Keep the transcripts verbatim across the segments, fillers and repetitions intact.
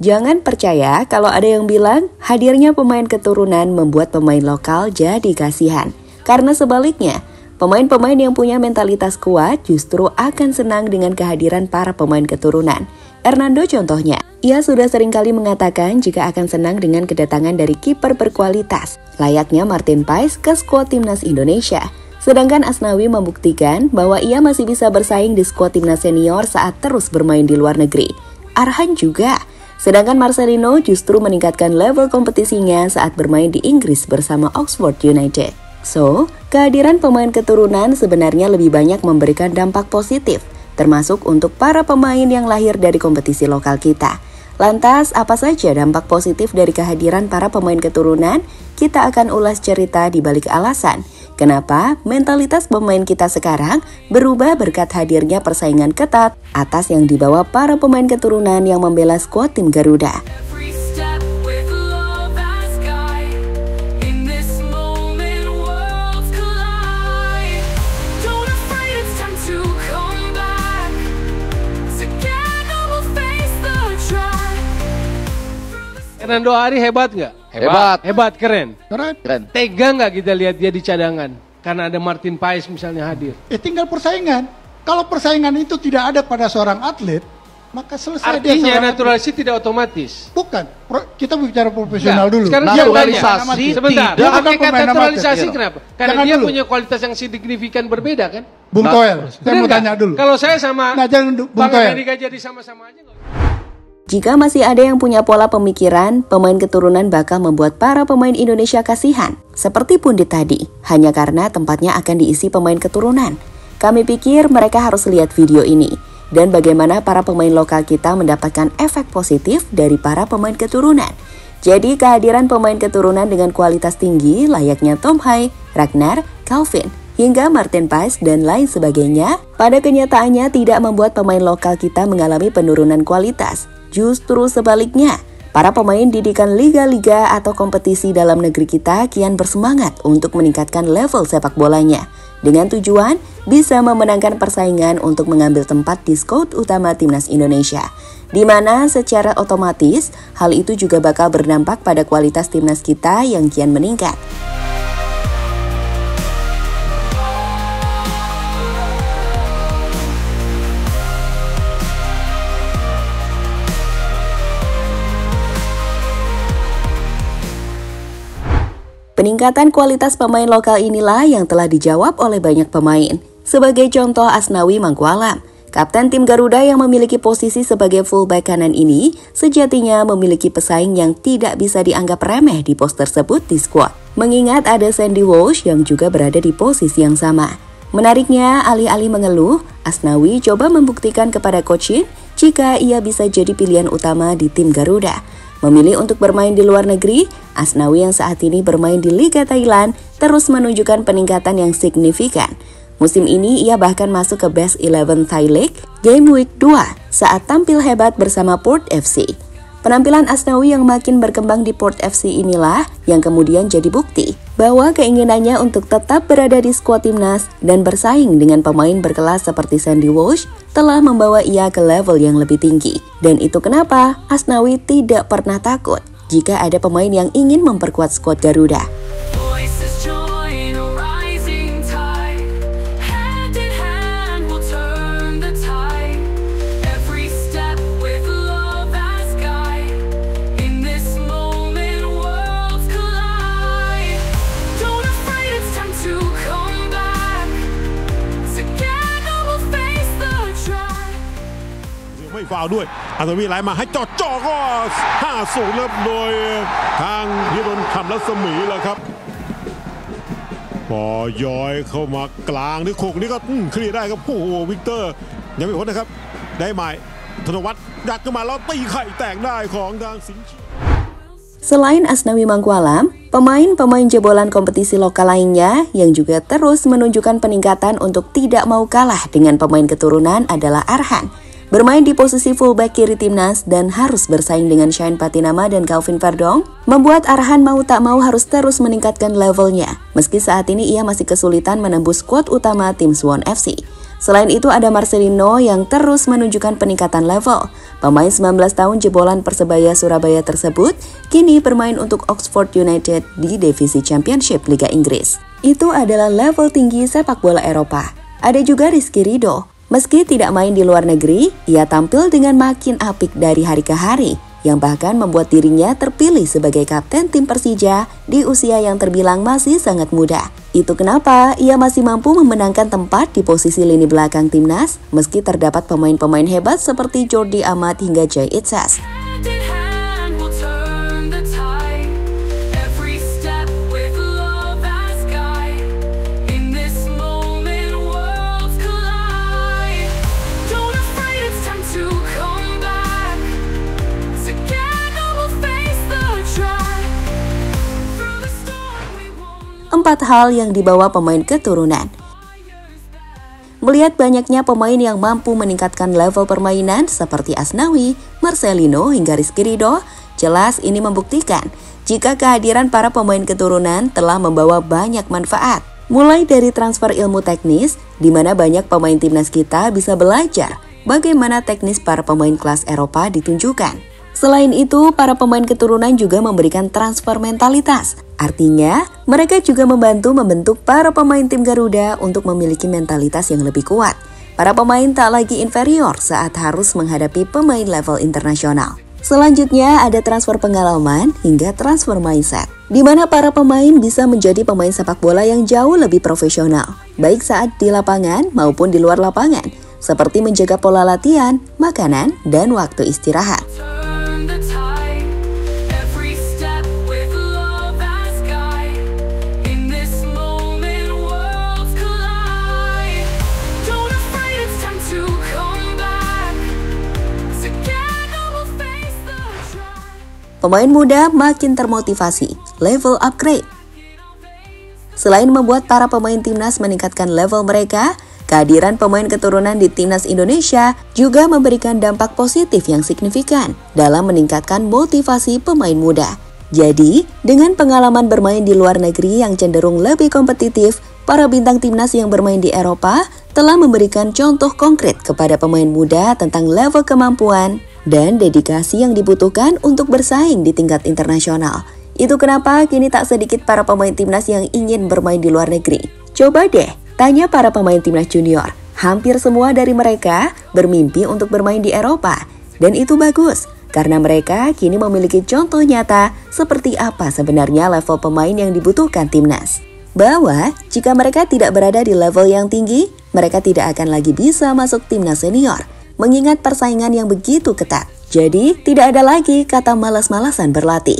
Jangan percaya kalau ada yang bilang hadirnya pemain keturunan membuat pemain lokal jadi kasihan. Karena sebaliknya, pemain-pemain yang punya mentalitas kuat justru akan senang dengan kehadiran para pemain keturunan. Hernando contohnya, ia sudah seringkali mengatakan jika akan senang dengan kedatangan dari kiper berkualitas, layaknya Martin Paes ke skuad timnas Indonesia. Sedangkan Asnawi membuktikan bahwa ia masih bisa bersaing di skuad timnas senior saat terus bermain di luar negeri. Arhan juga. Sedangkan Marcelino justru meningkatkan level kompetisinya saat bermain di Inggris bersama Oxford United. So, kehadiran pemain keturunan sebenarnya lebih banyak memberikan dampak positif, termasuk untuk para pemain yang lahir dari kompetisi lokal kita. Lantas, apa saja dampak positif dari kehadiran para pemain keturunan? Kita akan ulas cerita di balik alasan kenapa mentalitas pemain kita sekarang berubah berkat hadirnya persaingan ketat atas yang dibawa para pemain keturunan yang membela skuad tim Garuda. Hernando Ari hebat nggak? Hebat. Hebat, keren. Keren. Keren. Tega nggak kita lihat dia di cadangan? Karena ada Martin Paes misalnya hadir. Eh tinggal persaingan. Kalau persaingan itu tidak ada pada seorang atlet, maka selesai. Artinya dia naturalisasi atlet. Tidak otomatis. Bukan. Pro, kita bicara profesional nah, dulu. Sekarang dia naturalisasi. Sebentar. Dia pakai kata naturalisasi amatir. Kenapa? Karena jangan dia dulu. Punya kualitas yang signifikan berbeda kan? Bung Toel, saya mau tanya dulu. Kalau saya sama nah, jangan, Bung Bang Toel. Amerika jadi sama-sama aja. Jika masih ada yang punya pola pemikiran, pemain keturunan bakal membuat para pemain Indonesia kasihan. Seperti Pundit tadi, hanya karena tempatnya akan diisi pemain keturunan. Kami pikir mereka harus lihat video ini. Dan bagaimana para pemain lokal kita mendapatkan efek positif dari para pemain keturunan. Jadi kehadiran pemain keturunan dengan kualitas tinggi layaknya Tom Hai, Ragnar, Calvin, hingga Martin Paes dan lain sebagainya, pada kenyataannya tidak membuat pemain lokal kita mengalami penurunan kualitas. Justru sebaliknya, para pemain didikan liga-liga atau kompetisi dalam negeri kita kian bersemangat untuk meningkatkan level sepak bolanya, dengan tujuan bisa memenangkan persaingan untuk mengambil tempat di skuad utama timnas Indonesia, di mana secara otomatis hal itu juga bakal berdampak pada kualitas timnas kita yang kian meningkat. Peningkatan kualitas pemain lokal inilah yang telah dijawab oleh banyak pemain. Sebagai contoh Asnawi Mangkualam, kapten tim Garuda yang memiliki posisi sebagai fullback kanan ini, sejatinya memiliki pesaing yang tidak bisa dianggap remeh di pos tersebut di skuad. Mengingat ada Sandy Walsh yang juga berada di posisi yang sama. Menariknya, alih-alih mengeluh, Asnawi coba membuktikan kepada coach Shin jika ia bisa jadi pilihan utama di tim Garuda. Memilih untuk bermain di luar negeri, Asnawi yang saat ini bermain di Liga Thailand terus menunjukkan peningkatan yang signifikan. Musim ini ia bahkan masuk ke Best eleven Thai League Game Week dua saat tampil hebat bersama Port F C. Penampilan Asnawi yang makin berkembang di Port F C inilah yang kemudian jadi bukti bahwa keinginannya untuk tetap berada di skuad timnas dan bersaing dengan pemain berkelas seperti Sandy Walsh telah membawa ia ke level yang lebih tinggi. Dan itu kenapa Asnawi tidak pernah takut jika ada pemain yang ingin memperkuat skuad Garuda. ไม่ฟาวล์ด้วยอัศวีไหลมาให้จ่อจ่อก็ ห้าศูนย์ แล้วโดยทางพิรนคำรัศมีแล้วครับพอยอยเข้ามากลางนี่โขกนี่ก็เคลียร์ได้ครับโอ้โหวิกเตอร์ยังไม่พ้นนะครับได้ใหม่ธนวัฒน์ดักขึ้นมาแล้วตีไข่แตกได้ของทางสิงห์ Selain Asnawi Mangkualam, pemain-pemain jebolan kompetisi lokal lainnya yang juga terus menunjukkan peningkatan untuk tidak mau kalah dengan pemain keturunan adalah Arhan. Bermain di posisi fullback kiri timnas dan harus bersaing dengan Shane Patinama dan Calvin Verdong, membuat Arhan mau tak mau harus terus meningkatkan levelnya. Meski saat ini ia masih kesulitan menembus skuad utama tim Suwon F C. Selain itu ada Marcelino yang terus menunjukkan peningkatan level. Pemain sembilan belas tahun jebolan Persebaya Surabaya tersebut kini bermain untuk Oxford United di divisi Championship Liga Inggris. Itu adalah level tinggi sepak bola Eropa. Ada juga Rizky Ridho. Meski tidak main di luar negeri, ia tampil dengan makin apik dari hari ke hari, yang bahkan membuat dirinya terpilih sebagai kapten tim Persija di usia yang terbilang masih sangat muda. Itu kenapa ia masih mampu memenangkan tempat di posisi lini belakang timnas meski terdapat pemain-pemain hebat seperti Jordi Amat hingga Jay Itzas. Empat hal yang dibawa pemain keturunan. Melihat banyaknya pemain yang mampu meningkatkan level permainan seperti Asnawi, Marcelino hingga Rizky Ridho, jelas ini membuktikan jika kehadiran para pemain keturunan telah membawa banyak manfaat. Mulai dari transfer ilmu teknis, di mana banyak pemain timnas kita bisa belajar bagaimana teknis para pemain kelas Eropa ditunjukkan. Selain itu, para pemain keturunan juga memberikan transfer mentalitas. Artinya, mereka juga membantu membentuk para pemain tim Garuda untuk memiliki mentalitas yang lebih kuat. Para pemain tak lagi inferior saat harus menghadapi pemain level internasional. Selanjutnya ada transfer pengalaman hingga transfer mindset, di mana para pemain bisa menjadi pemain sepak bola yang jauh lebih profesional, baik saat di lapangan maupun di luar lapangan, seperti menjaga pola latihan, makanan, dan waktu istirahat. Pemain muda makin termotivasi, level upgrade. Selain membuat para pemain timnas meningkatkan level mereka, kehadiran pemain keturunan di timnas Indonesia juga memberikan dampak positif yang signifikan dalam meningkatkan motivasi pemain muda. Jadi, dengan pengalaman bermain di luar negeri yang cenderung lebih kompetitif, para bintang timnas yang bermain di Eropa telah memberikan contoh konkret kepada pemain muda tentang level kemampuan dan dedikasi yang dibutuhkan untuk bersaing di tingkat internasional. Itu kenapa kini tak sedikit para pemain timnas yang ingin bermain di luar negeri. Coba deh, tanya para pemain timnas junior. Hampir semua dari mereka bermimpi untuk bermain di Eropa. Dan itu bagus, karena mereka kini memiliki contoh nyata seperti apa sebenarnya level pemain yang dibutuhkan timnas. Bahwa jika mereka tidak berada di level yang tinggi, mereka tidak akan lagi bisa masuk timnas senior, mengingat persaingan yang begitu ketat. Jadi, tidak ada lagi kata malas-malasan berlatih.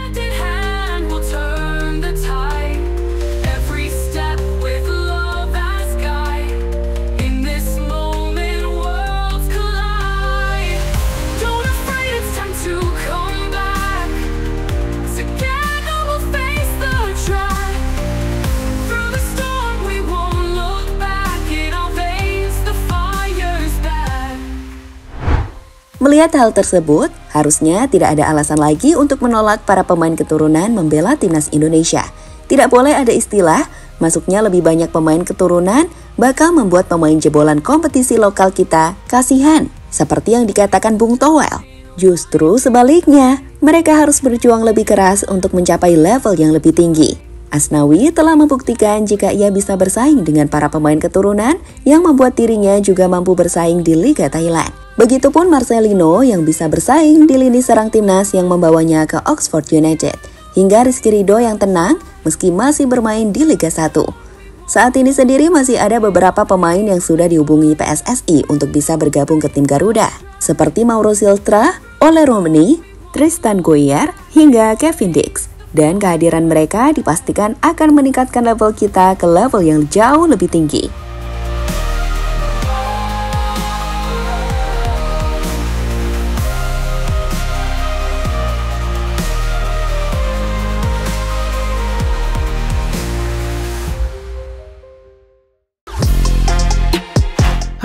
Melihat hal tersebut, harusnya tidak ada alasan lagi untuk menolak para pemain keturunan membela timnas Indonesia. Tidak boleh ada istilah, masuknya lebih banyak pemain keturunan bakal membuat pemain jebolan kompetisi lokal kita kasihan, seperti yang dikatakan Bung Towel. Justru sebaliknya, mereka harus berjuang lebih keras untuk mencapai level yang lebih tinggi. Asnawi telah membuktikan jika ia bisa bersaing dengan para pemain keturunan yang membuat dirinya juga mampu bersaing di Liga Thailand. Begitupun Marcelino yang bisa bersaing di lini serang timnas yang membawanya ke Oxford United. Hingga Rizky Ridho yang tenang meski masih bermain di Liga satu. Saat ini sendiri masih ada beberapa pemain yang sudah dihubungi P S S I untuk bisa bergabung ke tim Garuda. Seperti Mauro Siltra, Ole Romani, Tristan Goyer, hingga Kevin Dix. Dan kehadiran mereka dipastikan akan meningkatkan level kita ke level yang jauh lebih tinggi.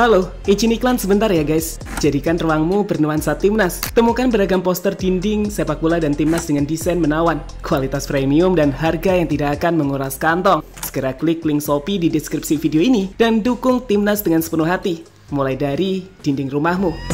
Halo, izin iklan sebentar ya guys. Jadikan ruangmu bernuansa timnas. Temukan beragam poster dinding, sepak bola dan timnas dengan desain menawan, kualitas premium dan harga yang tidak akan menguras kantong. Segera klik link Shopee di deskripsi video ini dan dukung timnas dengan sepenuh hati. Mulai dari dinding rumahmu.